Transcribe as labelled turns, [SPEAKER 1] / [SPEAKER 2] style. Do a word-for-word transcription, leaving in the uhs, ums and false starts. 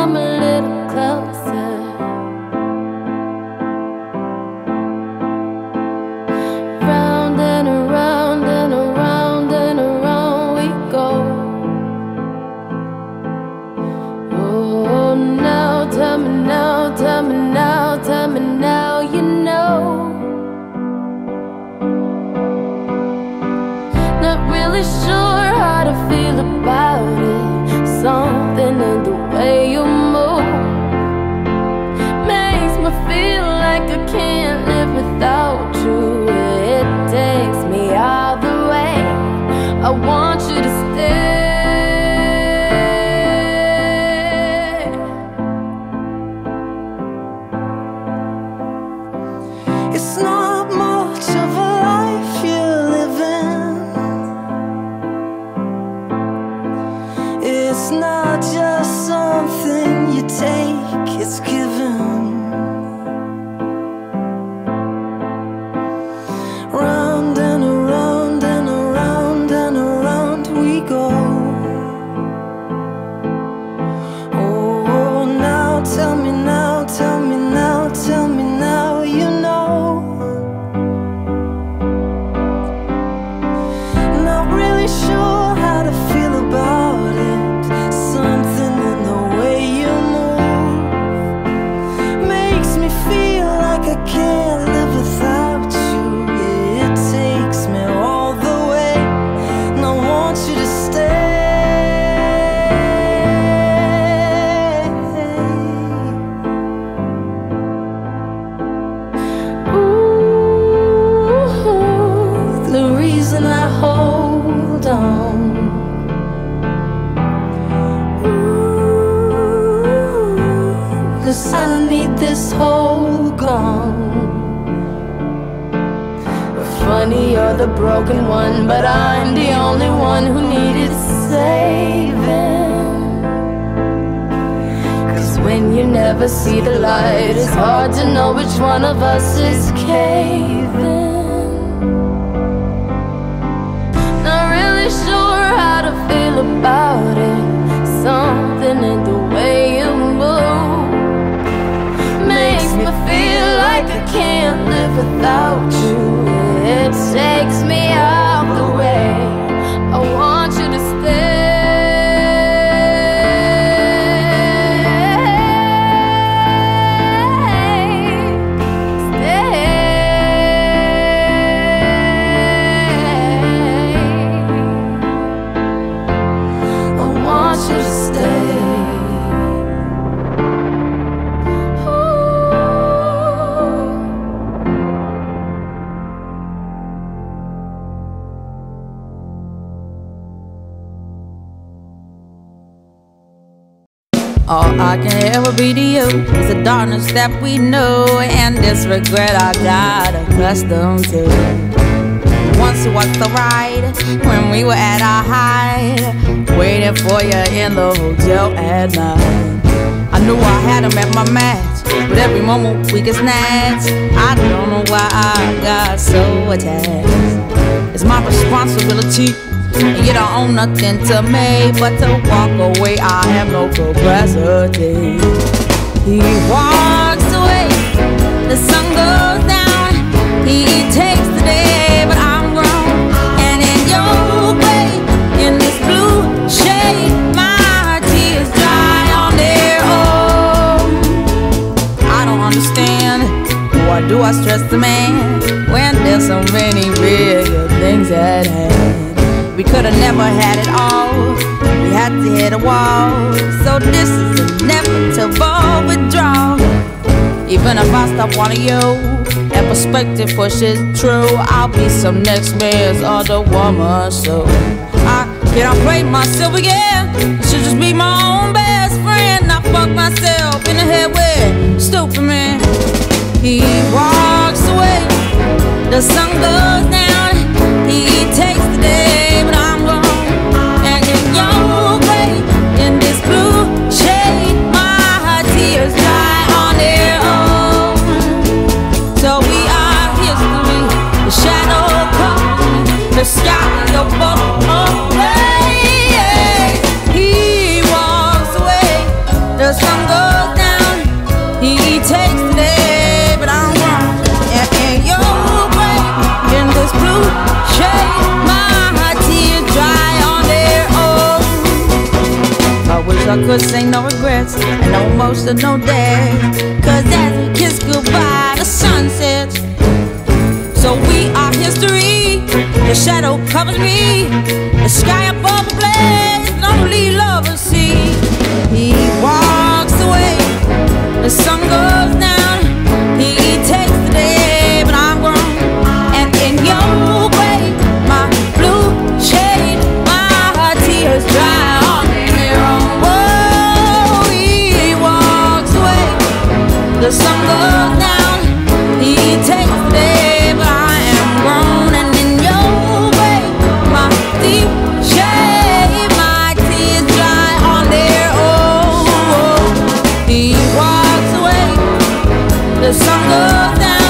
[SPEAKER 1] come a little closer. Round and around and around and around we go. Oh, now tell me now, tell me now, tell me now you know. Not really sure how to feel about it. Something in the way you move makes me feel like I can't live without you. It takes me all the way. I want you to stay.
[SPEAKER 2] It's not much of a life you're living. It's not just something you take, it's given. Round and around and around and around we go. Oh, now tell me now, tell me now, tell me now you know. Not really sure how to feel about it. Something in the way you move makes me feel like I can't live without you. It takes me all the way, and I want you to stay.
[SPEAKER 1] Ooh, the reason I hold on. Ooh, 'cause I need this whole gone. Funny, you're the broken one, but I'm the only one who needed saving. 'Cause when you never see the light, it's hard to know which one of us is caving. Not really sure how to feel about it. Something in the way you move makes me feel like I can't live without you. It takes me out the way. I want you to stay. Stay. I want you to stay.
[SPEAKER 3] All I can ever be to you is the darkness that we know, and this regret I got accustomed to. Once it was the ride when we were at our height, waiting for you in the hotel at night. I knew I had him at my match, but every moment we get snatched. I don't know why I got so attached. It's my responsibility, and you don't own nothing to me but to walk away. I have no capacity. He walks away, the sun goes down. He takes the day, but I'm grown. And in your way, in this blue shade, my tears dry on their own. I don't understand, why do I stress the man when there's so many bigger things at hand? We could've never had it all, we had to hit a wall. So this is inevitable withdrawal. Even if I stop wanting you, that perspective pushes true. I'll be some next man's other woman, so I can't play myself again. I should just be my own best friend. I fuck myself in the head with stupid man. He walks away, the sun goes down. He takes the day, but I'm gone. And in your way, in this blue shade, my tears dry on their own. So we are history, the shadow comes, the sky, the boat away. He walks sun goes down, he takes the day, but I'm wrong. And in your way, in this blue shade, my tears dry on their own. I wish I could say no regrets and no emotional day, cause as we kiss goodbye, the sun sets. So we are history, the shadow covers me, the sky above the blaze, lonely lovers see. He walks away, the sun goes down, he takes the day, but I'm grown. And in your way, my blue shade, my tears dry on their own. Whoa, he walks away, the sun goes down, he takes the day, but I am grown. And in your way, my deep shade, my tears dry on their own. He walks away, the sun goes down.